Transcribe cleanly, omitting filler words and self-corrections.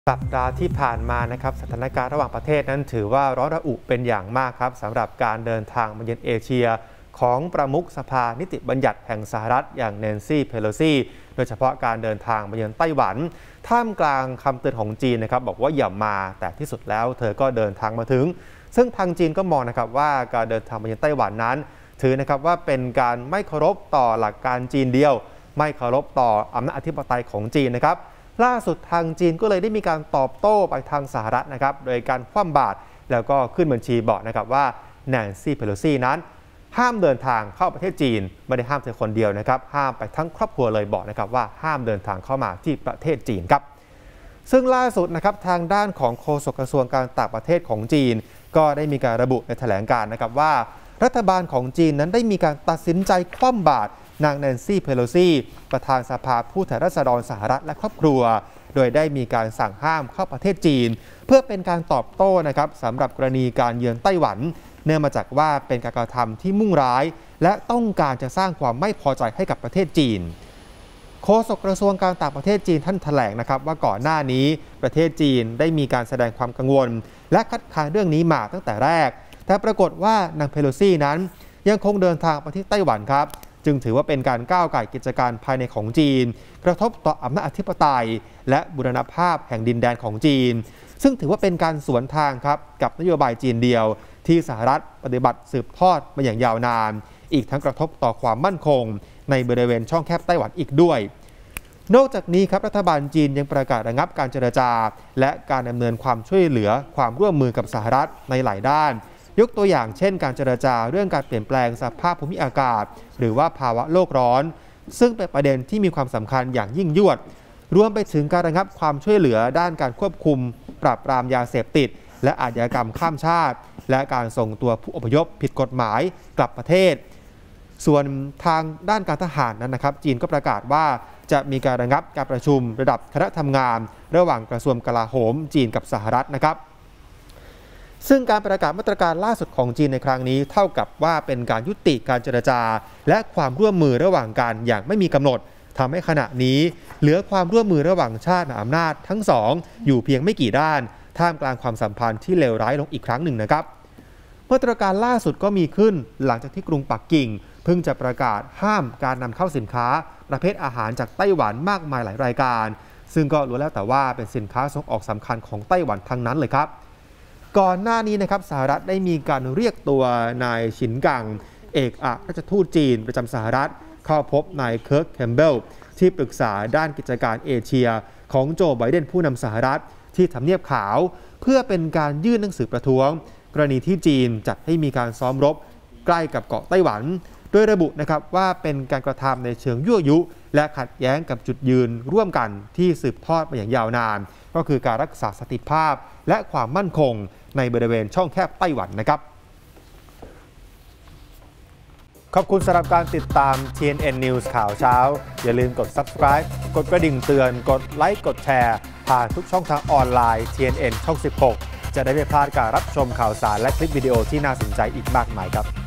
สัปดาห์ที่ผ่านมานะครับสถานการณ์ระหว่างประเทศนั้นถือว่าร้อนระอุเป็นอย่างมากครับสำหรับการเดินทางมาเยือนเอเชียของประมุขสภานิติบัญญัติแห่งสหรัฐอย่างแนนซี่เพโลซีโดยเฉพาะการเดินทางมาเยือนไต้หวันท่ามกลางคำเตือนของจีนนะครับบอกว่าอย่ามาแต่ที่สุดแล้วเธอก็เดินทางมาถึงซึ่งทางจีนก็มองนะครับว่าการเดินทางมาเยือนไต้หวันนั้นถือนะครับว่าเป็นการไม่เคารพต่อหลักการจีนเดียวไม่เคารพต่ออำนาจอธิปไตยของจีนนะครับล่าสุดทางจีนก็เลยได้มีการตอบโต้ไปทางสหรัฐนะครับโดยการคว่ำบาตรแล้วก็ขึ้นบัญชีบอกนะครับว่าแนนซี่เพโลซีนั้นห้ามเดินทางเข้าประเทศจีนไม่ได้ห้ามเธอคนเดียวนะครับห้ามไปทั้งครอบครัวเลยบอกนะครับว่าห้ามเดินทางเข้ามาที่ประเทศจีนครับซึ่งล่าสุดนะครับทางด้านของโฆษกกระทรวงการต่างประเทศของจีนก็ได้มีการระบุในแถลงการณ์นะครับว่ารัฐบาลของจีนนั้นได้มีการตัดสินใจคว่ำบาตรนางแนนซี่เพโลซีประธานสภาผู้แทนราษฎรสหรัฐและครอบครัวโดยได้มีการสั่งห้ามเข้าประเทศจีนเพื่อเป็นการตอบโต้นะครับสำหรับกรณีการเยือนไต้หวันเนื่องมาจากว่าเป็นการกระทำที่มุ่งร้ายและต้องการจะสร้างความไม่พอใจให้กับประเทศจีนโฆษกกระทรวงการต่างประเทศจีนท่านแถลงนะครับว่าก่อนหน้านี้ประเทศจีนได้มีการแสดงความกังวลและคัดค้านเรื่องนี้มาตั้งแต่แรกแต่ปรากฏว่านางเพโลซีนั้นยังคงเดินทางไปที่ไต้หวันครับจึงถือว่าเป็นการก้าวไก่กิจการภายในของจีนกระทบต่ออำนาจอธิปไตยและบูรณภาพแห่งดินแดนของจีนซึ่งถือว่าเป็นการสวนทางครับกับนโยบายจีนเดียวที่สหรัฐปฏิบัติสืบทอดมาอย่างยาวนานอีกทั้งกระทบต่อความมั่นคงในบริเวณช่องแคบไต้หวันอีกด้วยนอกจากนี้ครับรัฐบาลจีนยังประกาศระงับการเจรจาและการดำเนินความช่วยเหลือความร่วมมือกับสหรัฐในหลายด้านยกตัวอย่างเช่นการเจรจาเรื่องการเปลี่ยนแปลงสภาพภูมิอากาศหรือว่าภาวะโลกร้อนซึ่งเป็นประเด็นที่มีความสำคัญอย่างยิ่งยวดรวมไปถึงการระงับความช่วยเหลือด้านการควบคุมปราบปรามยาเสพติดและอาชญากรรมข้ามชาติและการส่งตัวผู้อพยพผิดกฎหมายกลับประเทศส่วนทางด้านการทหารนั้นนะครับจีนก็ประกาศว่าจะมีการระงับการประชุมระดับคณะทำงานระหว่างกระทรวงกลาโหมจีนกับสหรัฐนะครับซึ่งการประกาศมาตรการล่าสุดของจีนในครั้งนี้เท่ากับว่าเป็นการยุติการเจรจาและความร่วมมือระหว่างกันอย่างไม่มีกำหนดทำให้ขณะนี้เหลือความร่วมมือระหว่างชาติมหาอำนาจทั้งสองอยู่เพียงไม่กี่ด้านท่ามกลางความสัมพันธ์ที่เลวร้ายลงอีกครั้งหนึ่งนะครับมาตรการล่าสุดก็มีขึ้นหลังจากที่กรุงปักกิ่งเพิ่งจะประกาศห้ามการนำเข้าสินค้าประเภทอาหารจากไต้หวันมากมายหลายรายการซึ่งก็ล้วนแล้วแต่ว่าเป็นสินค้าส่งออกสำคัญของไต้หวันทั้งนั้นเลยครับก่อนหน้านี้นะครับสหรัฐได้มีการเรียกตัวนายฉินกังเอกอัครราชทูตจีนประจำสหรัฐเข้าพบนายเคิร์กแคมเบลที่ปรึกษาด้านกิจการเอเชียของโจไบเดนผู้นำสหรัฐที่ทำเนียบขาวเพื่อเป็นการยื่นหนังสือประท้วงกรณีที่จีนจัดให้มีการซ้อมรบใกล้กับเกาะไต้หวันโดยระบุนะครับว่าเป็นการกระทำในเชิงยั่วยุและขัดแย้งกับจุดยืนร่วมกันที่สืบทอดมาอย่างยาวนานก็คือการรักษาสันติภาพและความมั่นคงในบริเวณช่องแคบไต้หวันนะครับขอบคุณสำหรับการติดตาม TNN News ข่าวเช้าอย่าลืมกด Subscribe กดกระดิ่งเตือนกดไลค์กดแชร์ผ่านทุกช่องทางออนไลน์ TNN ช่อง 16 จะได้ไม่พลาดการรับชมข่าวสารและคลิปวิดีโอที่น่าสนใจอีกมากมายครับ